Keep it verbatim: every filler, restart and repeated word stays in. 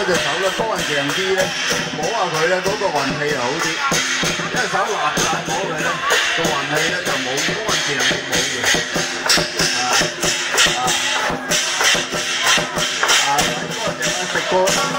隻手咧乾淨啲咧，摸下佢咧嗰個運氣就好啲。一手邋遢摸佢咧，個運氣咧就冇乾淨啲冇嘅。啊啊啊！睇乾淨啦，食過。